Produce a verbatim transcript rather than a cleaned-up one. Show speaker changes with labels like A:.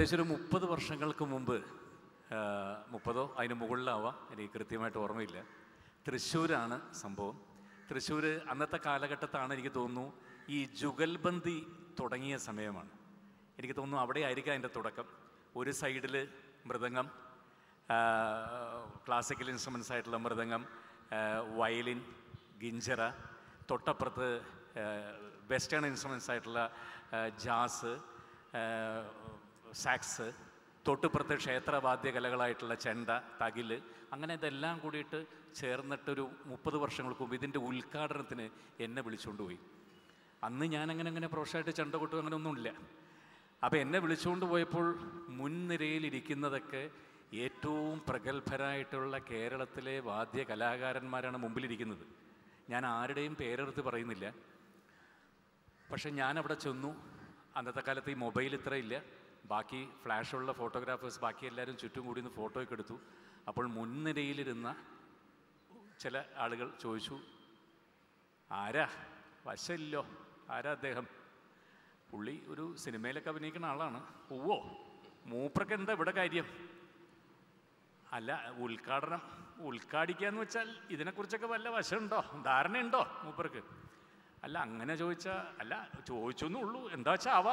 A: ഏകദേശം ഒരു മുപ്പത് വർഷങ്ങൾക്ക് മുമ്പ്, മുപ്പതോ അതിന് മുകളിലാവാം, എനിക്ക് കൃത്യമായിട്ട് ഓർമ്മയില്ല. തൃശ്ശൂരാണ് സംഭവം. തൃശ്ശൂർ അന്നത്തെ കാലഘട്ടത്താണ് എനിക്ക് തോന്നുന്നു ഈ ജുഗൽബന്ദി തുടങ്ങിയ സമയമാണ്. എനിക്ക് തോന്നുന്നു അവിടെ ആയിരിക്കും അതിൻ്റെ തുടക്കം. ഒരു സൈഡിൽ മൃദംഗം, ക്ലാസിക്കൽ ഇൻസ്ട്രുമെൻസ് ആയിട്ടുള്ള മൃദംഗം, വയലിൻ, ഗിഞ്ചറ, തൊട്ടപ്പുറത്ത് വെസ്റ്റേൺ ഇൻസ്ട്രുമെൻസ് ആയിട്ടുള്ള ജാസ്, സാക്സ്, തൊട്ടുപുറത്ത് ക്ഷേത്രവാദ്യകലകളായിട്ടുള്ള ചെണ്ട, തകില്, അങ്ങനെ ഇതെല്ലാം കൂടിയിട്ട് ചേർന്നിട്ടൊരു മുപ്പത് വർഷങ്ങൾക്ക് മുമ്പ് ഇതിൻ്റെ ഉദ്ഘാടനത്തിന് എന്നെ വിളിച്ചുകൊണ്ട് പോയി. അന്ന് ഞാനങ്ങനെ അങ്ങനെ പ്രോഷമായിട്ട് ചെണ്ട കൊട്ടും അങ്ങനെ ഒന്നുമില്ല. അപ്പോൾ എന്നെ വിളിച്ചുകൊണ്ട് പോയപ്പോൾ മുൻനിരയിലിരിക്കുന്നതൊക്കെ ഏറ്റവും പ്രഗത്ഭരായിട്ടുള്ള കേരളത്തിലെ വാദ്യ കലാകാരന്മാരാണ് മുമ്പിലിരിക്കുന്നത്. ഞാൻ ആരുടെയും പേരെടുത്ത് പറയുന്നില്ല. പക്ഷെ ഞാനവിടെ ചെന്നു. അന്നത്തെ കാലത്ത് ഈ മൊബൈൽ ഇത്ര ഇല്ല. ബാക്കി ഫ്ലാഷുള്ള ഫോട്ടോഗ്രാഫേഴ്സ് ബാക്കി എല്ലാവരും ചുറ്റും കൂടി നിന്ന് ഫോട്ടോയൊക്കെ എടുത്തു. അപ്പോൾ മുൻനിരയിലിരുന്ന ചില ആളുകൾ ചോദിച്ചു, ആരാ വശമില്ലോ, ആരാ അദ്ദേഹം? പുള്ളി ഒരു സിനിമയിലൊക്കെ അഭിനയിക്കുന്ന ആളാണ്. ഓവോ, മൂപ്പർക്ക് എന്താ ഇവിടെ കാര്യം? അല്ല, ഉദ്ഘാടനം ഉദ്ഘാടിക്കാന്ന് വെച്ചാൽ ഇതിനെക്കുറിച്ചൊക്കെ വല്ല വശമുണ്ടോ, ധാരണയുണ്ടോ മൂപ്പർക്ക്? അല്ല, അങ്ങനെ ചോദിച്ചാൽ, അല്ല ചോദിച്ചൊന്നുള്ളൂ, എന്താ വെച്ചാൽ ആവാം.